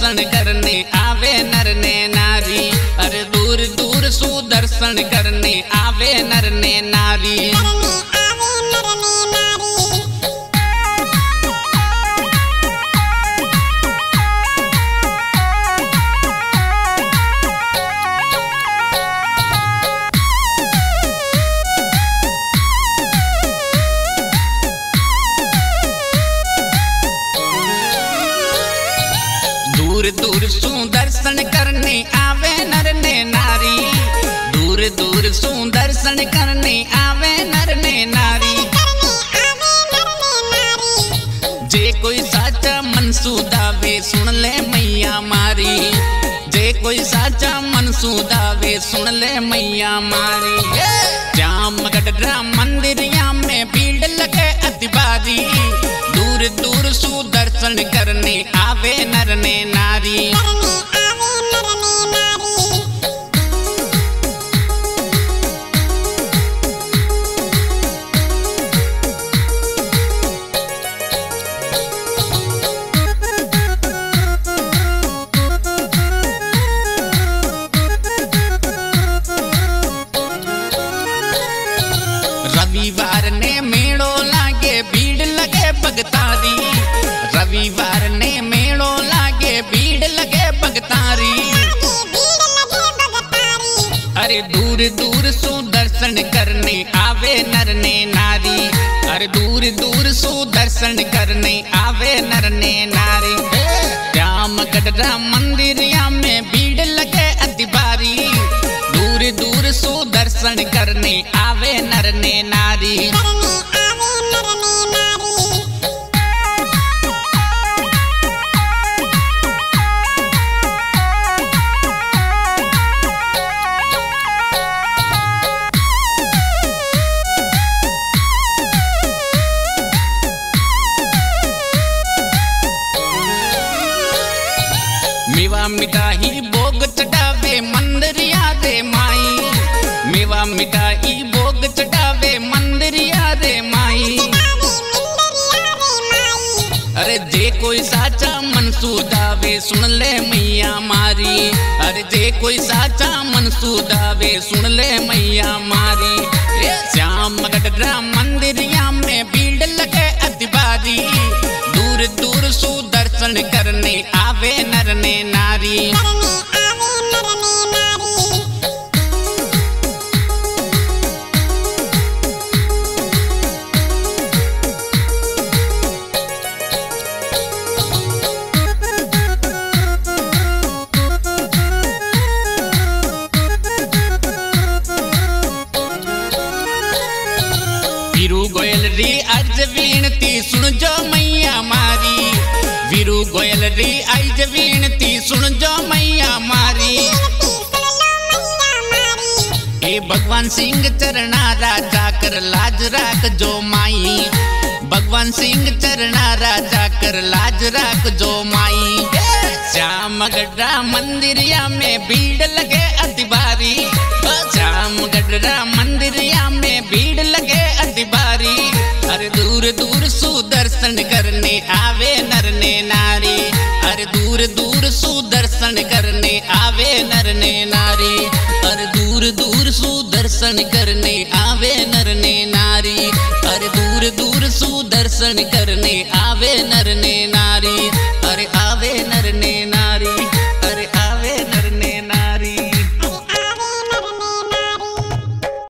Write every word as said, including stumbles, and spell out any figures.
सुदर्शन करने आवे नर ने नारी। अरे दूर दूर सुदर्शन करने आवे नर ने नारी। दूर दूर सुदर्शन करने आवे नर ने नारी। दूर दूर सुदर्शन करने आवे नर ने नारी। जे कोई साचा मन सुदावे सुन ले मैया मारी। जे कोई साचा मन सुदावे सुन ले मैया मारी। जामगढ़ मंदिरिया में भीड़ लगे अति भारी। दूर दूर सुदर्शन करने आवे नर ने नारी। रविवार ने मेड़ो लागे भीड़ लगे भगतारी। रविवार ने मेड़ो लागे भीड़ लगे भगतारी। अरे दूर दूर सुदर्शन करने आवे नर ने नारी। अरे दूर दूर सुदर्शन करने आवे नर ने नारी। जामगढ़ मंदिरिया में भीड़ लगे अति भारी। दूर दूर सुदर्शन करने आवे नर ने नारी। मेवा मिठाई भोग चढ़ावे मंदिरिया रे माई। मेवा मिठाई भोग चढ़ावे मंदिरिया रे माई। अरे जे कोई साचा मन सुदावे सुन ले मैया मारी। अरे जे कोई साचा मन सुदावे सुन ले मैया मारी। जामगढ़ मंदिरिया में भीड़ लगे अति भारी। दूर दूर सुदर्शन करने आवे नर ने नारी। वीरू गोयल री अर्ज विनती सुन जो मैया मारी। वीरू गोयल री अर्ज विनती सुन जो मैया मारी। ए भगवान सिंह चरणा राजा कर लाज राख जो माई। भगवान सिंह चरणा राजा कर लाज राख जो माई। जामगढ़ मंदिरिया में भीड़ लगे अति भारी। जामगढ़ मंदिरिया में भीड़ लगे अति भारी। अरे दूर दूर सुदर्शन करने आवे नर ने नारी। अरे दूर दूर सुदर्शन करने आवे नर ने नारी। अरे दूर दूर सुदर्शन करने आवे नर ने नारी। अरे दूर दूर सुदर्शन करने आवे नर